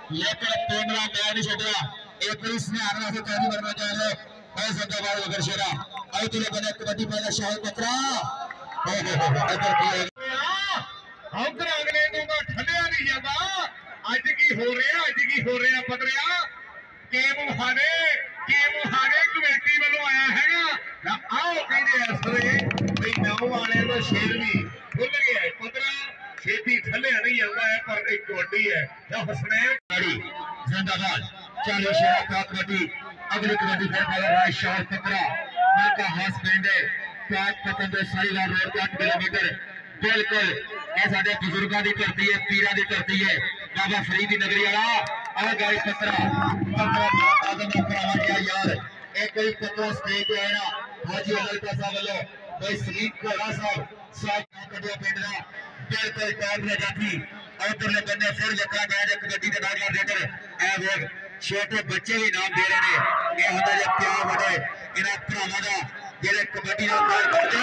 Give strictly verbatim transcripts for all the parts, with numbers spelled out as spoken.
लेकिन पेंडला मैं नहीं छड़िया एक इसने आना से तैयारी करना चाह रहे भाई जिंदाबाद मगर शेरा आई तो लोगों ने कबड्डी पहला शाहिद बकरा हो हो हो इधर की उधर अगले दूंगा ठंडिया नहीं जाता आज की हो रहा आज की हो रहा पतरिया गेम हारे गेम हारे कमेटी वालों आया हैगा आओ कहते असरे भाई नौ वाले का शेर भी खुल गया है पतरा खेती थले नहीं आता है पर एक कबड्डी है या हसनैन जिंदाबाद चालीस शेरा का कबड्डी अगली कबड्डी फिर पहला है शाह पतरा मौका हाथ पेंडे पैक पतन दे साईवाल रोड के आठ किलोमीटर बिल्कुल ये साडे बुजुर्गों की धरती है पीरां की धरती है बाबा फरीद की नगरी वाला आ गाइस पतरा पतरा आदम का भरावा गया यार एक कोई पतरा स्टेज पे है ना हाजी अली साहब वालों भाई सलीम कोड़ा साहब साहब कटिया पिंड दा बिल्कुल टॉप ले जाती उधरले बन्ने फिर जकरा गया कबड्डी के नाम रेडर ए वेख छोटे बच्चे भी नाम दे रहे हैं ये होता है प्यार बड़े इन्हां भरावां दा जेड़े कबड्डी दा काम करदे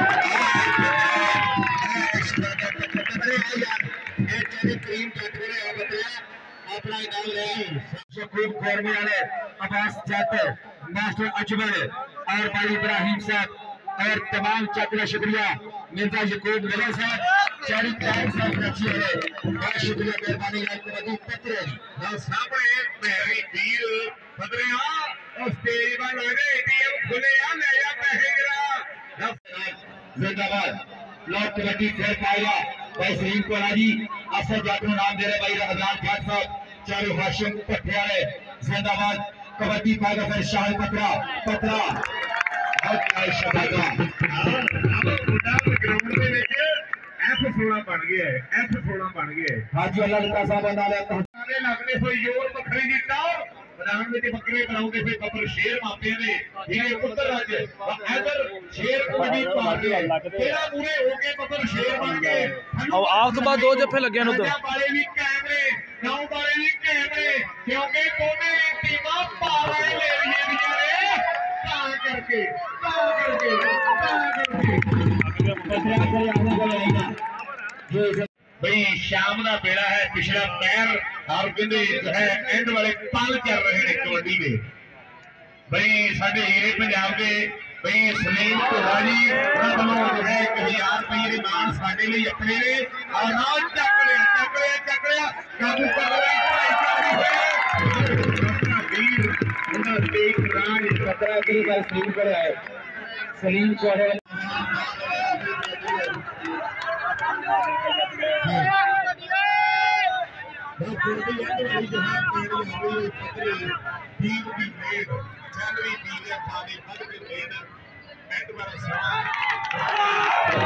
अपना इनाम ले शकूब खोरमी वाले अब्बास जट मास्टर अजमल और भाई इब्राहिम साहब और तमाम चाचा शुक्रिया मिर्जा यकूब मिलर साहब चारी टाइम साहब अच्छी है बहुत शुक्रिया मेहरबानी कबड्डी पत्रे और सामने मेरी वीर पतरिया और स्टेज पर लगे एटीएम खुले आ ले जा पैसे गिरा जिंदाबाद ब्लॉक कबड्डी फिर पाएगा भाई सलीम कोला जी असर जाट नाम दे रहे भाई रमजान खान साहब चारों हाशिम पट्टे वाले जिंदाबाद कबड्डी पाएगा फिर शाह पतरा पतरा ग्राउंड में एफ सोलह बन गया है एफ सोलह बन गया है हाजी अल्लाह साहब नाले लगने कोई जोर बखरी दिता मैदान में बकरे बनाओगे फिर बकर शेर मापे ने ये उधर आज इधर शेर कबड्डी मार दिया तेरा पूरे हो गए बकर शेर बन गए और आग तो बाद दो जफे लगे न उधर वाले भी कैमरे नौ वाले भी कैमरे क्योंकि दोनों टीमां पारा ले रही है बेचारे ता करके ता करके ता करके भाई शाम का बेड़ा है पिछला पैर और कहते जो है एंड वाले पल चल रहे हैं कबड्डी में भाई साडे हीरे पंजाब के भाई सलीम कोला जी जो है एक हजार रुपये के मान साडे लिए अपने ने और ना चक लिया चक लिया चक लिया काबू कर लिया वीर उन्हें देख राज पतरा के लिए सलीम कर आए सलीम कोला चल भी